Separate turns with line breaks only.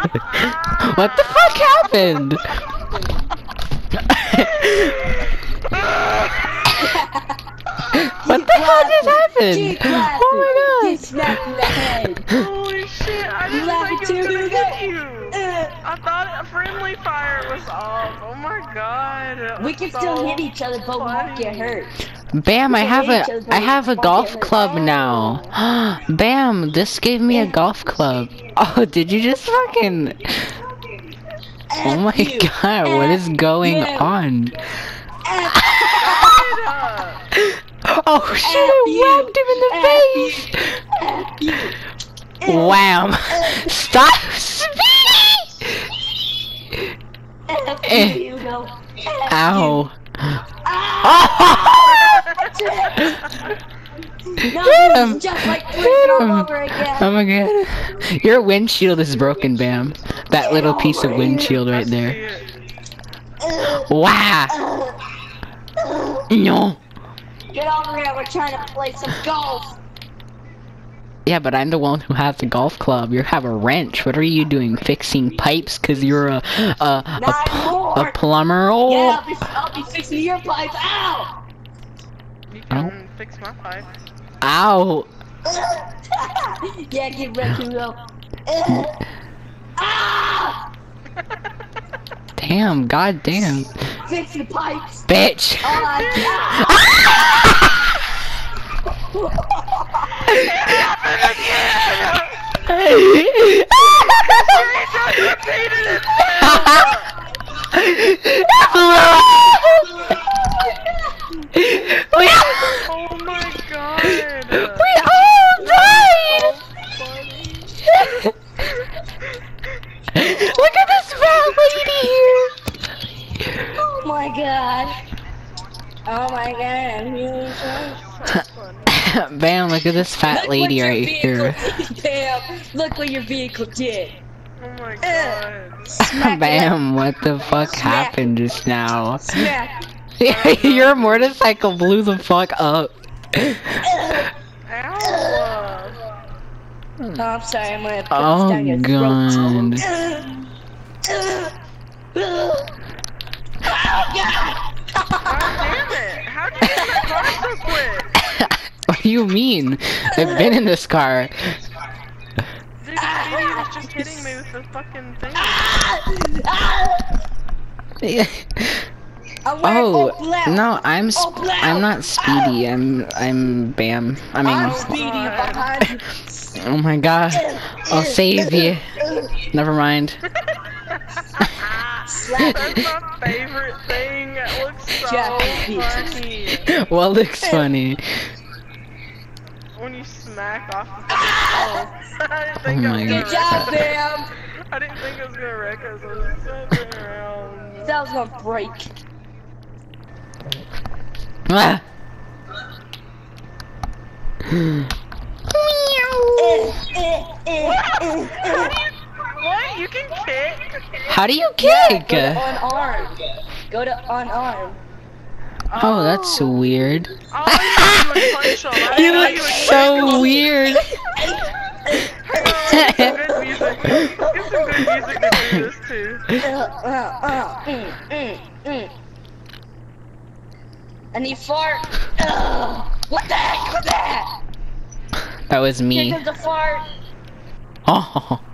What the fuck happened? What the hell just happened? Oh my god!
Get smacked in the head.
Holy shit, I didn't
laughing
think it was
too,
gonna
dude?
hit you. I thought a friendly fire was off. Oh my god.
We can still hit each other, but we won't get hurt.
Bam! I have a golf
Oh.
club now. Bam! This gave me a golf club. Oh, did you just fucking? Oh my god! What is going on? Oh shit! I whacked him in the face. Wham! Stop, Speedy! Ow! Hit him!
Just like
Hit
all
him!
over again.
Oh my god! Your windshield is broken, Bam. That little piece of windshield right there. Wow! No!
Get over here, we're trying to play some golf.
Yeah, but I'm the one who has the golf club. You have a wrench. What are you doing? Fixing pipes? Cause you're a plumber? Oh.
Yeah, I'll be fixing your pipes. Ow!
You can fix my pipe.
Ow!
Yeah, get ready to go. Ah!
Damn, god damn.
Fix the pipes.
Bitch!
Oh my god!
We all died! Look at this fat lady here!
Oh my god. Oh my god, I'm really sorry.
Bam, look at this fat lady right here.
Bam, look what your vehicle did.
Oh my god.
Smack
Bam, what the fuck happened just now?
Smack.
Your motorcycle blew the fuck up.
Ow!
Oh, I'm sorry, I'm gonna put
Oh
this down your
god.
throat.
God damn it! How did you get in that car so quick?
What do you mean? I've been in this car.
Dude, Speedy was just hitting me with the fucking thing.
Oh no, I'm not Speedy. I'm Bam. I
I'm
mean,
Speedy behind you.
oh my god, I'll save you. Never mind.
That's my favorite thing. It looks so funny.
What looks funny?
When you smack off the fucking I didn't think I was gonna
God.
Good job,
wreck us.
Bam.
I didn't think I was gonna wreck us. I was sitting around.
That was gonna break.
Ah.
What? You can kick?
How do you kick?
Go to unarmed. Go to unarmed.
Oh, that's weird.
Oh, you would punch him. I
You
didn't know
look
you would
so
kick him.
weird.
Get some good music. Get some good music to do this too.
And he fart. What the heck was that?
That was
Here
me.
comes a fart.
Oh.